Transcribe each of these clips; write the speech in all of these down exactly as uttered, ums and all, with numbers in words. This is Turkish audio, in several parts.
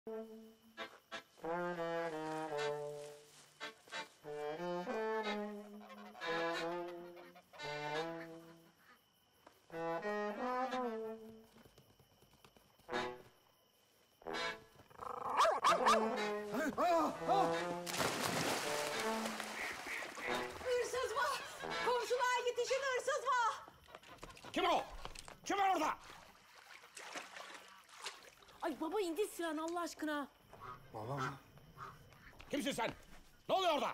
Hırsız var! Komşular yetişin, hırsız var! Kim o? Kim var orada? Ay baba indir silahını Allah aşkına. Baba mı? Kimsin sen? Ne oluyor orada?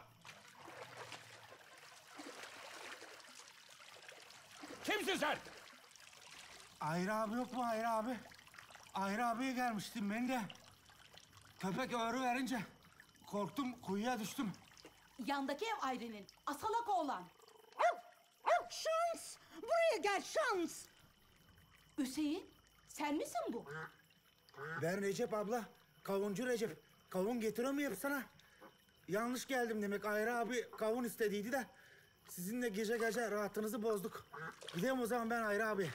Kimsin sen? Ayrı abi yok mu Ayrı abi? Ayrı abiye gelmiştim ben de. Köpek öğrü verince korktum, kuyuya düştüm. Yandaki ev Ayrin'in. Asalak oğlan. Şans! Buraya gel şans! Hüseyin, sen misin bu? Ben Recep abla, kavuncu Recep. Kavun getiremiyorum sana. Yanlış geldim demek. Ayrı abi kavun istediydi de sizinle gece gece rahatınızı bozduk. Gideyim o zaman ben Ayrı abi.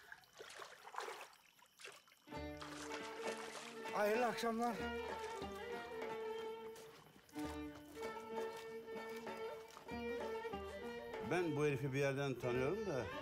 Hayırlı akşamlar. Ben bu herifi bir yerden tanıyorum da